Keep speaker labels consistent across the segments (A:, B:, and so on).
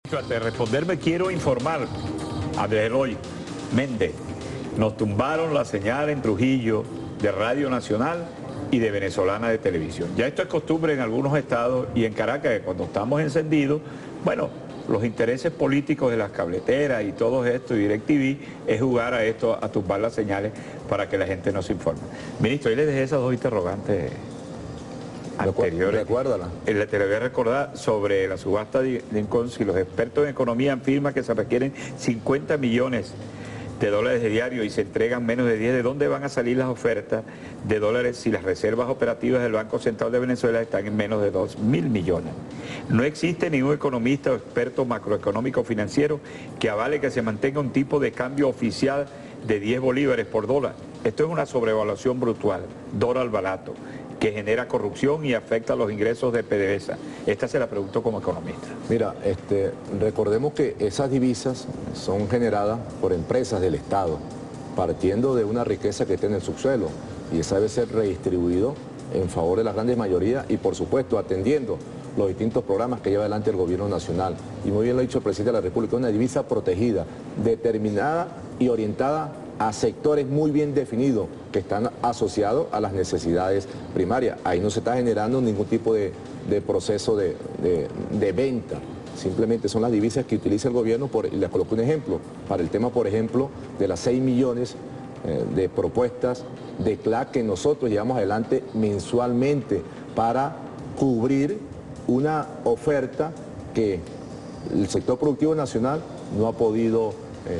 A: Antes de responderme, quiero informar a Eloy Méndez. Nos tumbaron la señal en Trujillo de Radio Nacional y de Venezolana de Televisión. Ya esto es costumbre en algunos estados y en Caracas, que cuando estamos encendidos, bueno, los intereses políticos de las cableteras y todo esto, y DirecTV, es jugar a esto, a tumbar las señales para que la gente no se informe. Ministro, ahí les dejé esas dos interrogantes anteriores.
B: Recuérdala.
A: Te lo voy a recordar sobre la subasta de Lincoln. Si los expertos en economía afirman que se requieren 50 millones de dólares de diario y se entregan menos de 10, ¿de dónde van a salir las ofertas de dólares si las reservas operativas del Banco Central de Venezuela están en menos de 2.000 millones? No existe ningún economista o experto macroeconómico financiero que avale que se mantenga un tipo de cambio oficial de 10 bolívares por dólar. Esto es una sobrevaluación brutal, dólar barato, que genera corrupción y afecta los ingresos de PDVSA. Esta se la pregunto como economista.
B: Mira, recordemos que esas divisas son generadas por empresas del Estado, partiendo de una riqueza que está en el subsuelo, y esa debe ser redistribuido en favor de la grandes mayoría y, por supuesto, atendiendo los distintos programas que lleva adelante el gobierno nacional. Y muy bien lo ha dicho el presidente de la República, una divisa protegida, determinada y orientada a sectores muy bien definidos que están asociados a las necesidades primarias. Ahí no se está generando ningún tipo de proceso de venta. Simplemente son las divisas que utiliza el gobierno. Y les coloco un ejemplo. Para el tema, por ejemplo, de las 6 millones de propuestas de CLAC que nosotros llevamos adelante mensualmente para cubrir una oferta que el sector productivo nacional no ha podido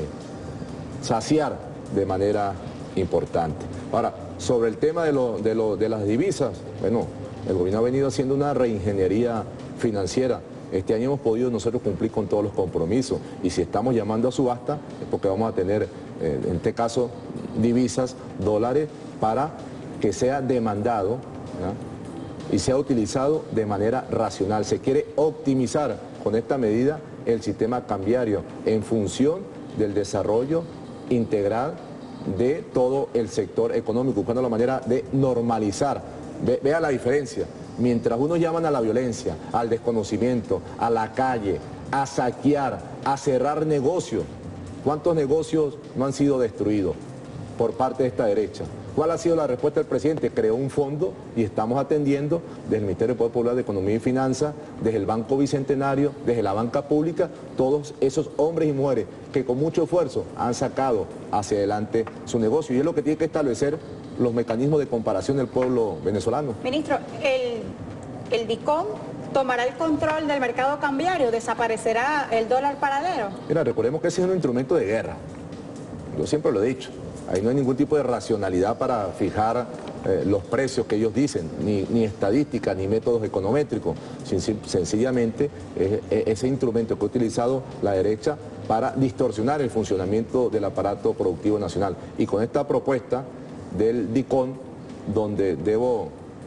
B: saciar de manera importante. Ahora, sobre el tema de las divisas, bueno, el gobierno ha venido haciendo una reingeniería financiera. Este año hemos podido nosotros cumplir con todos los compromisos, y si estamos llamando a subasta es porque vamos a tener, en este caso, divisas, dólares, para que sea demandado, ¿ya?, y sea utilizado de manera racional. Se quiere optimizar con esta medida el sistema cambiario en función del desarrollo integral de todo el sector económico, buscando la manera de normalizar. Vea la diferencia. Mientras unos llaman a la violencia, al desconocimiento, a la calle, a saquear, a cerrar negocios, ¿cuántos negocios no han sido destruidos por parte de esta derecha? ¿Cuál ha sido la respuesta del presidente? Creó un fondo y estamos atendiendo desde el Ministerio del Poder Popular de Economía y Finanzas, desde el Banco Bicentenario, desde la banca pública, todos esos hombres y mujeres que con mucho esfuerzo han sacado hacia adelante su negocio, y es lo que tiene que establecer los mecanismos de comparación del pueblo venezolano.
C: Ministro, el DICOM tomará el control del mercado cambiario, desaparecerá el dólar paralelo.
B: Mira, recordemos que ese es un instrumento de guerra, yo siempre lo he dicho. Ahí no hay ningún tipo de racionalidad para fijar los precios que ellos dicen, ni estadística, ni métodos econométricos. Sencillamente ese instrumento que ha utilizado la derecha para distorsionar el funcionamiento del aparato productivo nacional. Y con esta propuesta del DICON, donde debo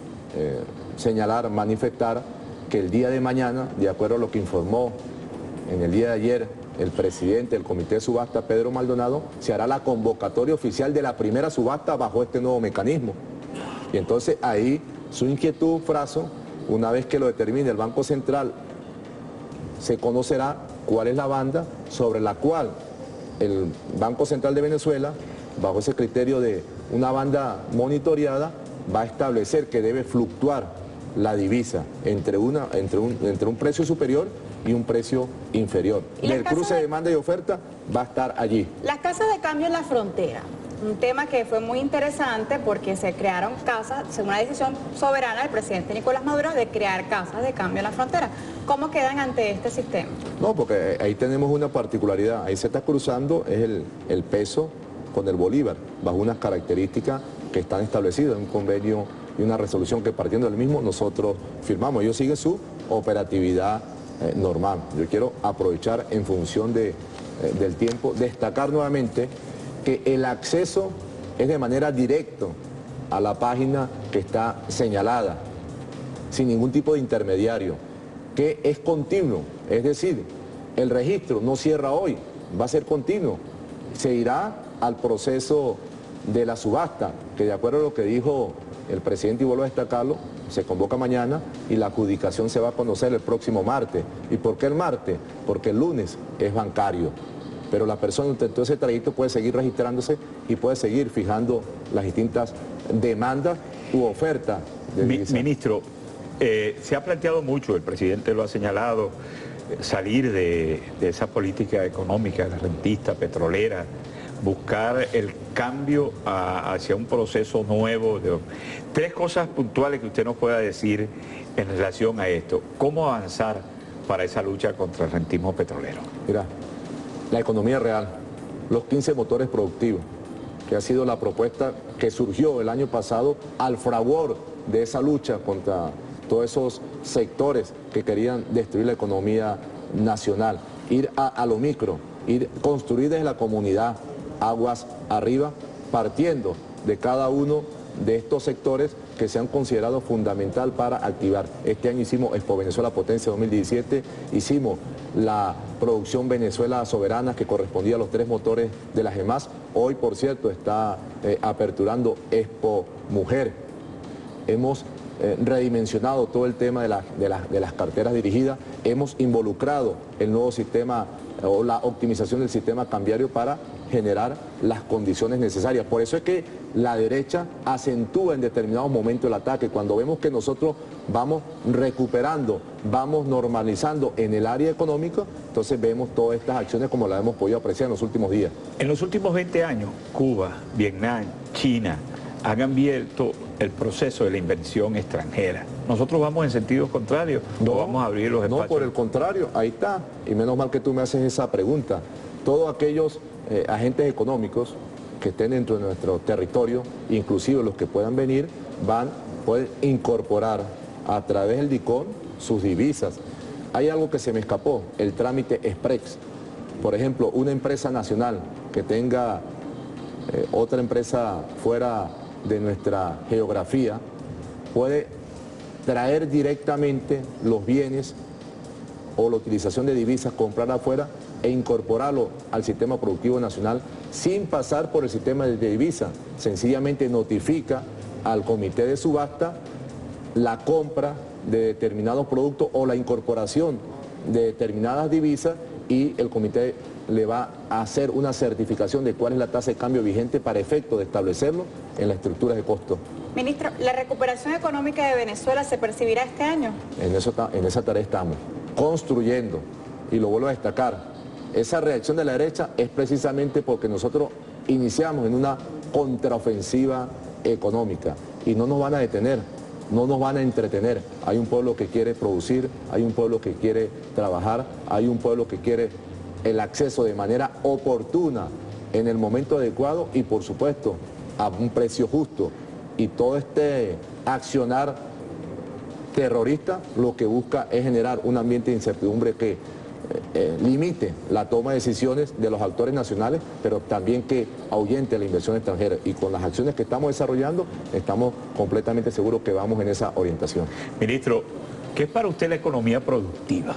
B: señalar, manifestar que el día de mañana, de acuerdo a lo que informó en el día de ayer el presidente del Comité de Subasta, Pedro Maldonado, se hará la convocatoria oficial de la primera subasta bajo este nuevo mecanismo. Y entonces ahí su inquietud, Fraso, una vez que lo determine el Banco Central, se conocerá cuál es la banda sobre la cual el Banco Central de Venezuela, bajo ese criterio de una banda monitoreada, va a establecer que debe fluctuar la divisa entre un precio superior y un precio inferior. El cruce de demanda y oferta va a estar allí.
C: Las casas de cambio en la frontera, un tema que fue muy interesante porque se crearon casas, según una decisión soberana del presidente Nicolás Maduro, de crear casas de cambio en la frontera. ¿Cómo quedan ante este sistema?
B: No, porque ahí tenemos una particularidad. Ahí se está cruzando el peso con el bolívar, bajo unas características que están establecidas en un convenio y una resolución que, partiendo del mismo, nosotros firmamos. Ellos siguen su operatividad normal. Yo quiero aprovechar, en función del tiempo, destacar nuevamente que el acceso es de manera directa a la página que está señalada, sin ningún tipo de intermediario, que es continuo, es decir, el registro no cierra hoy, va a ser continuo, se irá al proceso de la subasta, que de acuerdo a lo que dijo el presidente, y vuelvo a destacarlo, se convoca mañana y la adjudicación se va a conocer el próximo martes. ¿Y por qué el martes? Porque el lunes es bancario. Pero la persona en todo ese trayecto puede seguir registrándose y puede seguir fijando las distintas demandas u ofertas de divisas.
A: Ministro, se ha planteado mucho, el presidente lo ha señalado, salir de esa política económica, la rentista, petrolera, buscar el cambio hacia un proceso nuevo. Tres cosas puntuales que usted nos pueda decir en relación a esto. ¿Cómo avanzar para esa lucha contra el rentismo petrolero?
B: Mira, la economía real, los 15 motores productivos, que ha sido la propuesta que surgió el año pasado al fragor de esa lucha contra todos esos sectores que querían destruir la economía nacional. Ir a lo micro, construir desde la comunidad, aguas arriba, partiendo de cada uno de estos sectores que se han considerado fundamental para activar. Este año hicimos Expo Venezuela Potencia 2017, hicimos la producción Venezuela Soberana que correspondía a los 3 motores de la GEMAS. Hoy, por cierto, está aperturando Expo Mujer. Hemos redimensionado todo el tema de las carteras dirigidas, hemos involucrado el nuevo sistema o la optimización del sistema cambiario para generar las condiciones necesarias. Por eso es que la derecha acentúa en determinados momentos el ataque. Cuando vemos que nosotros vamos recuperando, vamos normalizando en el área económica, entonces vemos todas estas acciones como las hemos podido apreciar en los últimos días.
A: En los últimos 20 años, Cuba, Vietnam, China han abierto el proceso de la inversión extranjera. Nosotros vamos en sentido contrario, no vamos a abrir los espacios.
B: No, por el contrario, ahí está. Y menos mal que tú me haces esa pregunta. Todos aquellos agentes económicos que estén dentro de nuestro territorio, inclusive los que puedan venir, pueden incorporar a través del DICON sus divisas. Hay algo que se me escapó, el trámite express. Por ejemplo, una empresa nacional que tenga otra empresa fuera de nuestra geografía puede traer directamente los bienes o la utilización de divisas, comprar afuera e incorporarlo al sistema productivo nacional sin pasar por el sistema de divisas. Sencillamente notifica al comité de subasta la compra de determinados productos o la incorporación de determinadas divisas y el comité le va a hacer una certificación de cuál es la tasa de cambio vigente para efecto de establecerlo en la estructura de costo.
C: Ministro, ¿la recuperación económica de Venezuela se percibirá este año?
B: En esa tarea estamos, construyendo, y lo vuelvo a destacar, esa reacción de la derecha es precisamente porque nosotros iniciamos en una contraofensiva económica y no nos van a detener, no nos van a entretener. Hay un pueblo que quiere producir, hay un pueblo que quiere trabajar, hay un pueblo que quiere el acceso de manera oportuna, en el momento adecuado y por supuesto a un precio justo. Y todo este accionar terrorista lo que busca es generar un ambiente de incertidumbre que limite la toma de decisiones de los actores nacionales, pero también que ahuyente la inversión extranjera. Y con las acciones que estamos desarrollando, estamos completamente seguros que vamos en esa orientación.
A: Ministro, ¿qué es para usted la economía productiva?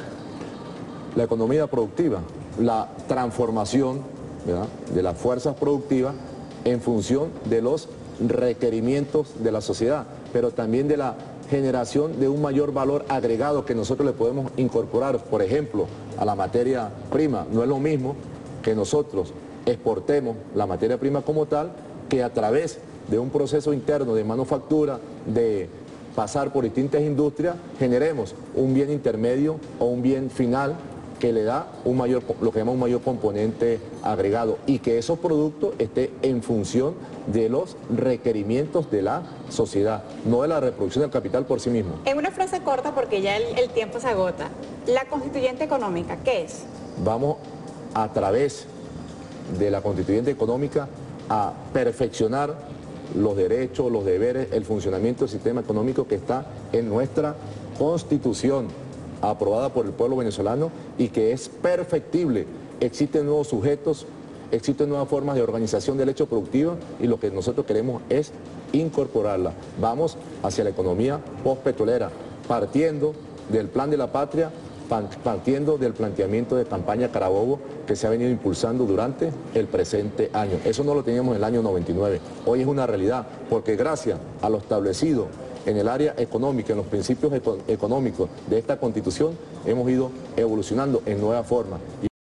B: La economía productiva, la transformación, ¿verdad?, de las fuerzas productivas en función de los requerimientos de la sociedad, pero también de la generación de un mayor valor agregado que nosotros le podemos incorporar, por ejemplo, a la materia prima. No es lo mismo que nosotros exportemos la materia prima como tal, que a través de un proceso interno de manufactura, de pasar por distintas industrias, generemos un bien intermedio o un bien final que le da un mayor, lo que llama un mayor componente agregado, y que esos productos estén en función de los requerimientos de la sociedad, no de la reproducción del capital por sí mismo.
C: En una frase corta, porque ya el tiempo se agota, la constituyente económica, ¿qué es?
B: Vamos a través de la constituyente económica a perfeccionar los derechos, los deberes, el funcionamiento del sistema económico que está en nuestra Constitución, aprobada por el pueblo venezolano y que es perfectible. Existen nuevos sujetos, existen nuevas formas de organización del hecho productivo y lo que nosotros queremos es incorporarla. Vamos hacia la economía postpetrolera, partiendo del plan de la patria, partiendo del planteamiento de campaña Carabobo que se ha venido impulsando durante el presente año. Eso no lo teníamos en el año 99. Hoy es una realidad porque gracias a lo establecido en el área económica, en los principios económicos de esta Constitución, hemos ido evolucionando en nueva forma.